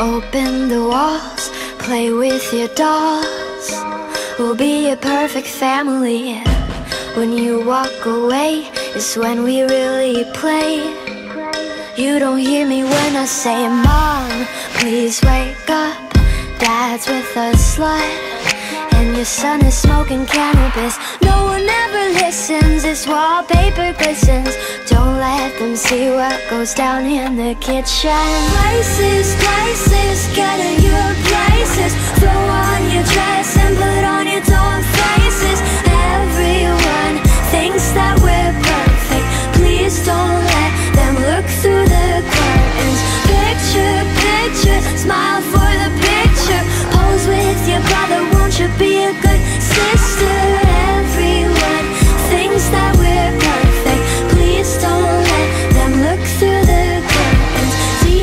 Open the walls, play with your dolls. We'll be a perfect family. When you walk away is when we really play. You don't hear me when I say, Mom, please wake up. Dad's with a slut, and your son is smoking cannabis. No one ever listens, this wallpaper glistens. Don't let them see what goes down in the kitchen. Places, places, get in your places. Throw on your dress and put on your dumb faces. Everyone thinks that we're perfect. Please don't let them look through the curtains. Picture, picture, smile for the picture. Pose with your brother, won't you be a good sister? Everyone thinks that we're perfect. Please don't let them look through the curtains.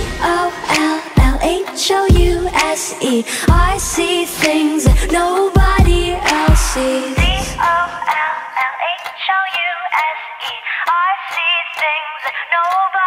DOLLHOUSE, I see things that nobody else sees. DOLLHOUSE, I see things that nobody